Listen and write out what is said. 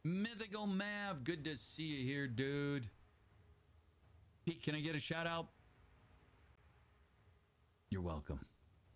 Mythical Mav, good to see you here, dude. Pete, can I get a shout out? You're welcome.